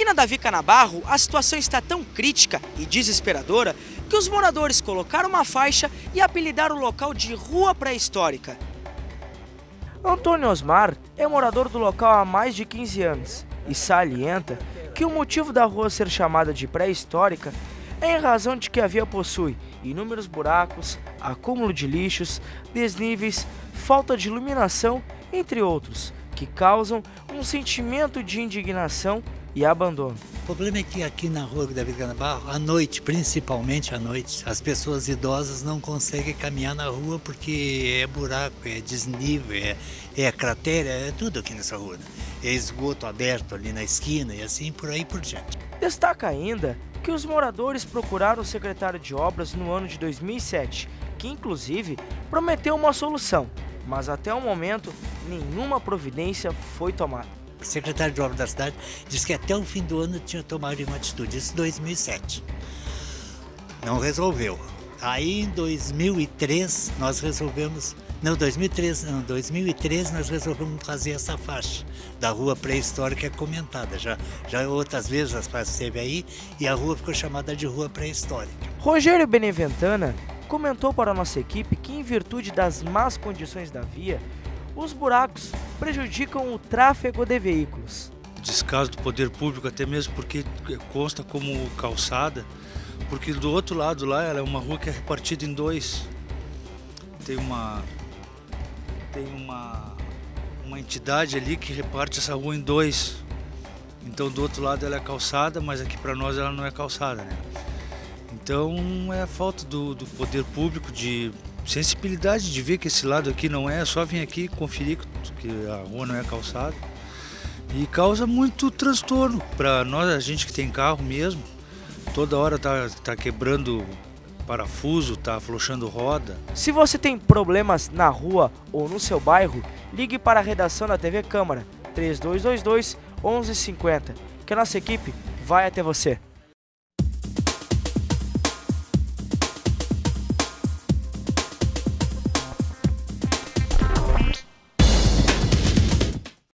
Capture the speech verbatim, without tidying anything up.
Aqui na Davi Canabarro, a situação está tão crítica e desesperadora que os moradores colocaram uma faixa e apelidaram o local de Rua Pré-Histórica. Antônio Osmar é morador do local há mais de quinze anos e salienta que o motivo da rua ser chamada de pré-histórica é em razão de que a via possui inúmeros buracos, acúmulo de lixos, desníveis, falta de iluminação, entre outros, que causam um sentimento de indignação e abandono. O problema é que aqui na rua Davi Canabarro, à noite, principalmente à noite, as pessoas idosas não conseguem caminhar na rua porque é buraco, é desnível, é, é cratera, é tudo aqui nessa rua. Né? É esgoto aberto ali na esquina e assim por aí por diante. Destaca ainda que os moradores procuraram o secretário de obras no ano de dois mil e sete, que inclusive prometeu uma solução, mas até o momento nenhuma providência foi tomada. O secretário de obras da cidade disse que até o fim do ano tinha tomado uma atitude, isso em dois mil e sete. Não resolveu. Aí em dois mil e três nós resolvemos, não, dois mil e três, não, dois mil e treze nós resolvemos fazer essa faixa da rua pré-histórica comentada. Já, já outras vezes as faixas esteve aí e a rua ficou chamada de rua pré-histórica. Rogério Beneventana comentou para a nossa equipe que, em virtude das más condições da via, os buracos prejudicam o tráfego de veículos. Descaso do poder público, até mesmo porque consta como calçada, porque do outro lado lá ela é uma rua que é repartida em dois. Tem uma, tem uma, uma entidade ali que reparte essa rua em dois. Então do outro lado ela é calçada, mas aqui para nós ela não é calçada, né? Então é a falta do, do poder público de sensibilidade de ver que esse lado aqui não é, é só vir aqui conferir que a rua não é calçada. E causa muito transtorno para nós, a gente que tem carro mesmo. Toda hora tá, tá quebrando parafuso, tá afrouxando roda. Se você tem problemas na rua ou no seu bairro, ligue para a redação da T V Câmara três dois dois dois, onze cinquenta, que a nossa equipe vai até você.